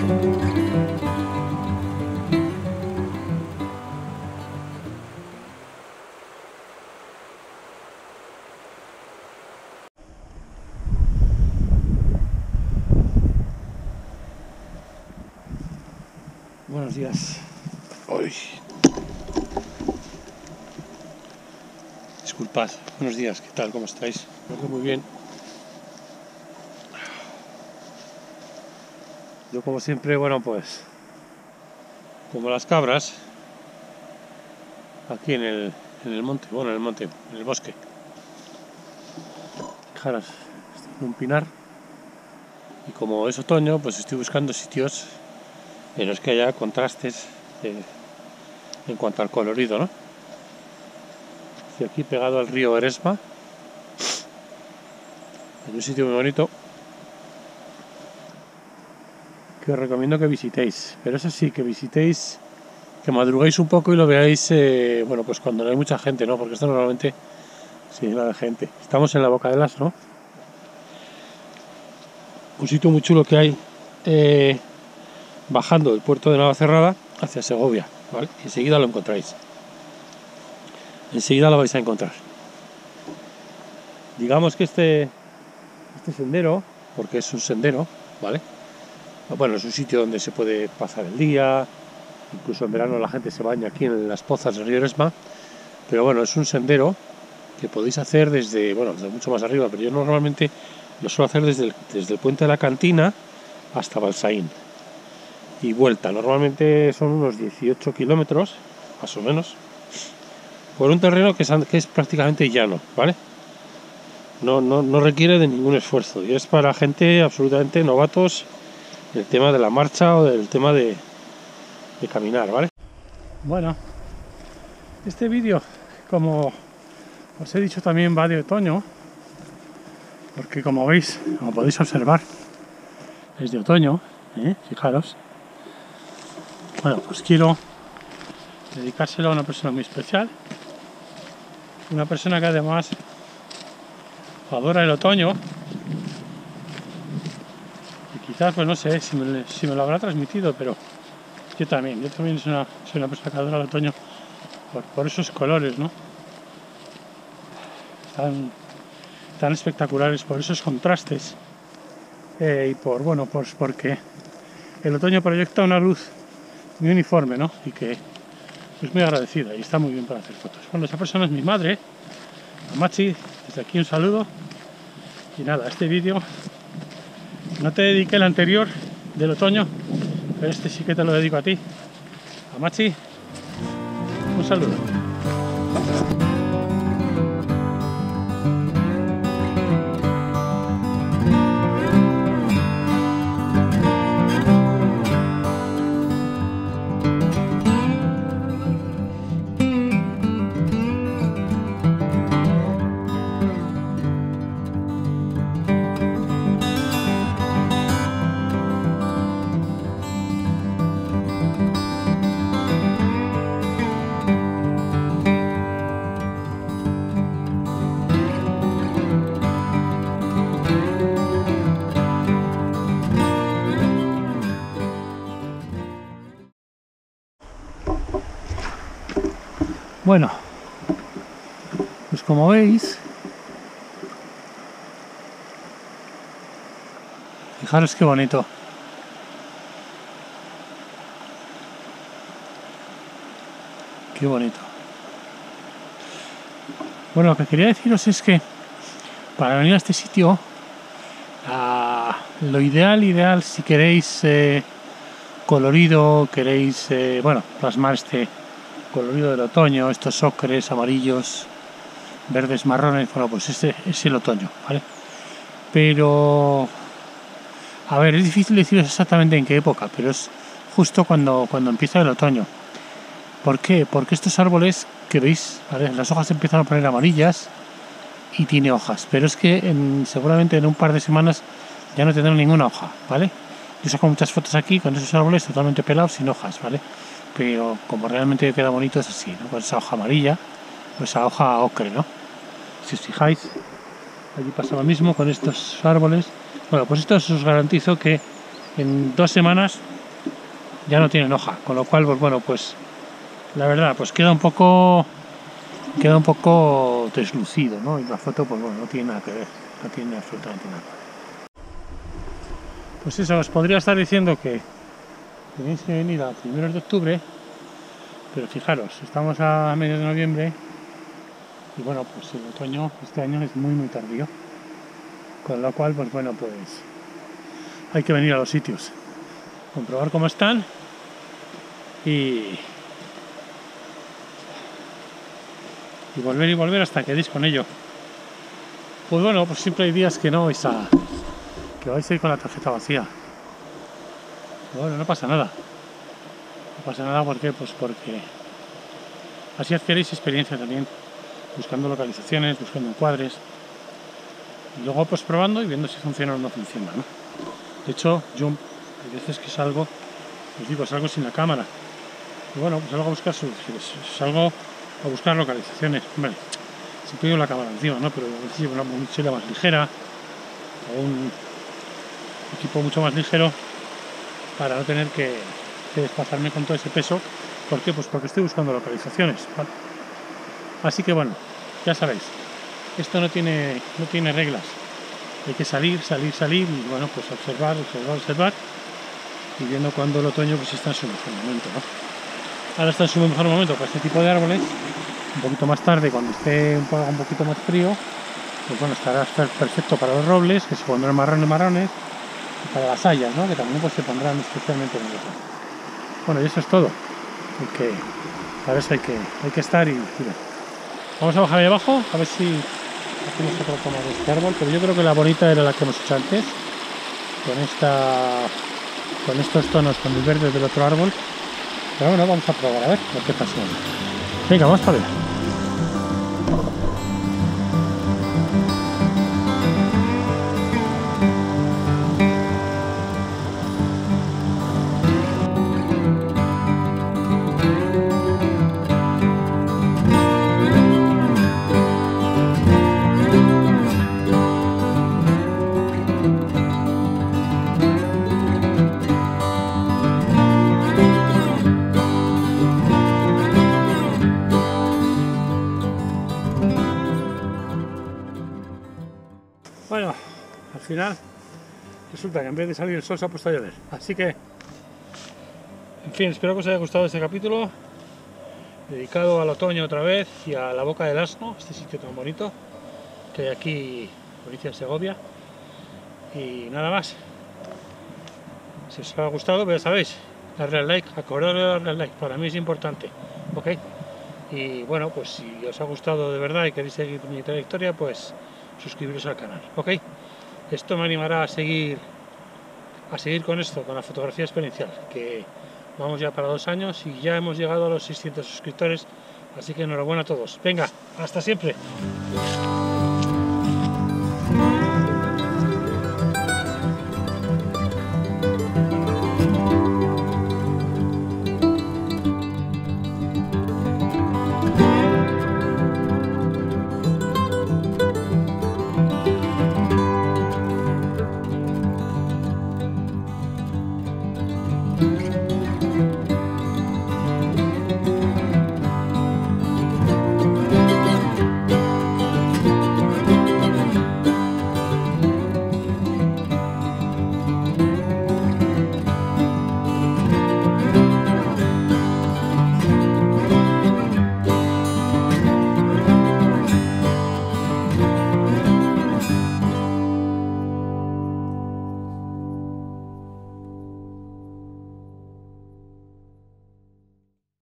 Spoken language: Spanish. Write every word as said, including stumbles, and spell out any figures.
Buenos días. Uy. Disculpad. Buenos días. ¿Qué tal? ¿Cómo estáis? Creo que muy bien. Yo como siempre, bueno, pues como las cabras aquí en el, en el monte, bueno, en el monte, en el bosque. Fijaros, estoy en un pinar y como es otoño, pues estoy buscando sitios en los que haya contrastes eh, en cuanto al colorido, ¿no? Estoy aquí pegado al río Eresma, en un sitio muy bonito que os recomiendo que visitéis, pero eso sí, que visitéis, que madruguéis un poco y lo veáis, eh, bueno, pues cuando no hay mucha gente, ¿no? Porque esto normalmente sí llena de gente. Estamos en la Boca del Asno, un sitio muy chulo que hay eh, bajando del puerto de Navacerrada hacia Segovia, ¿vale? Y enseguida lo encontráis. Enseguida lo vais a encontrar. Digamos que este, este sendero, porque es un sendero, ¿vale? Bueno, es un sitio donde se puede pasar el día, incluso en verano la gente se baña aquí en las pozas del río Eresma, pero bueno, es un sendero que podéis hacer desde, bueno, desde mucho más arriba, pero yo normalmente lo suelo hacer desde el, desde el puente de la Cantina hasta Balsaín y vuelta. Normalmente son unos dieciocho kilómetros, más o menos, por un terreno que es, que es prácticamente llano, ¿vale? No, no, no requiere de ningún esfuerzo y es para gente absolutamente novatos el tema de la marcha o del tema de, de caminar, ¿vale? Bueno, este vídeo, como os he dicho, también va de otoño, porque como veis, como podéis observar, es de otoño, ¿eh? Fijaros. Bueno, pues quiero dedicárselo a una persona muy especial, una persona que además adora el otoño. Quizás, pues no sé si me, si me lo habrá transmitido, pero yo también, yo también soy una, soy una persona que adora el otoño por, por esos colores, ¿no? Tan, tan espectaculares, por esos contrastes eh, y por, bueno, pues porque el otoño proyecta una luz muy uniforme, ¿no? Y que es muy agradecida y está muy bien para hacer fotos. Bueno, esa persona es mi madre, Amachi, desde aquí un saludo. Y nada, este vídeo no te dediqué el anterior del otoño, pero este sí que te lo dedico a ti. Amachi, un saludo. Bueno, pues como veis, fijaros qué bonito. Qué bonito. Bueno, lo que quería deciros es que para venir a este sitio, uh, lo ideal, ideal, si queréis eh, colorido, queréis, eh, bueno, plasmar este colorido del otoño, estos ocres, amarillos, verdes, marrones, bueno, pues este es el otoño, ¿vale? Pero, a ver, es difícil deciros exactamente en qué época, pero es justo cuando, cuando empieza el otoño. ¿Por qué? Porque estos árboles que veis, ¿vale? Las hojas empiezan a poner amarillas y tiene hojas, pero es que en, seguramente en un par de semanas ya no tendrán ninguna hoja, ¿vale? Yo saco muchas fotos aquí con esos árboles totalmente pelados, sin hojas, ¿vale? Pero como realmente queda bonito es así, ¿no? Con esa hoja amarilla o esa hoja ocre, ¿no? Si os fijáis, allí pasa lo mismo con estos árboles. Bueno, pues esto os garantizo que en dos semanas ya no tienen hoja, con lo cual, pues bueno, pues la verdad, pues queda un poco, queda un poco deslucido, ¿no? Y la foto, pues bueno, no tiene nada que ver, no tiene absolutamente nada. Pues eso, os podría estar diciendo que tenéis que venir a primeros de octubre, pero fijaros, estamos a mediados de noviembre y bueno, pues el otoño este año es muy muy tardío, con lo cual, pues bueno, pues hay que venir a los sitios, comprobar cómo están y, y volver y volver hasta que deis con ello. Pues bueno, pues siempre hay días que no vais a, que vais a ir con la tarjeta vacía. Pero bueno, no pasa nada. No pasa nada, ¿por qué? Pues porque así adquiréis experiencia también, buscando localizaciones, buscando encuadres, y luego pues probando y viendo si funciona o no funciona, ¿no? De hecho, yo hay veces que salgo, os digo, salgo sin la cámara. Y bueno, pues salgo a buscar sus, salgo a buscar localizaciones. Hombre, siempre llevo la cámara encima, ¿no? Pero a veces llevo una mochila más ligera o un equipo mucho más ligero para no tener que, que desplazarme con todo ese peso. ¿Por qué? Pues porque estoy buscando localizaciones, ¿vale? Así que bueno, ya sabéis, esto no tiene, no tiene reglas. Hay que salir, salir, salir y bueno, pues observar, observar, observar y viendo cuando el otoño pues está en su mejor momento, ¿no? Ahora está en su mejor momento para este tipo de árboles. Un poquito más tarde, cuando esté un, poco, un poquito más frío, pues bueno, estará perfecto para los robles, que se pondrán marrones marrones, y para las hayas, ¿no? Que también pues se pondrán especialmente en el otoño. Bueno, y eso es todo. Porque a ver si hay que, hay que estar y, y ver. Vamos a bajar ahí abajo, a ver si hacemos otra toma de este árbol, pero yo creo que la bonita era la que hemos hecho antes, con esta, con estos tonos, con el verde del otro árbol. Pero bueno, vamos a probar a ver qué pasa. Venga, vamos para allá. Bueno, al final resulta que en vez de salir el sol se ha puesto a llover, así que en fin, espero que os haya gustado este capítulo dedicado al otoño otra vez y a la Boca del Asno, este sitio tan bonito que hay aquí en provincia de Segovia. Y nada más, si os ha gustado, pues ya sabéis, darle al like, acordaros de darle al like, para mí es importante, ok. Y bueno, pues si os ha gustado de verdad y queréis seguir mi trayectoria, pues suscribiros al canal, ok. Esto me animará a seguir a seguir con esto, con la fotografía experiencial, que vamos ya para dos años y ya hemos llegado a los seiscientos suscriptores, así que enhorabuena a todos. Venga, hasta siempre. Thank you.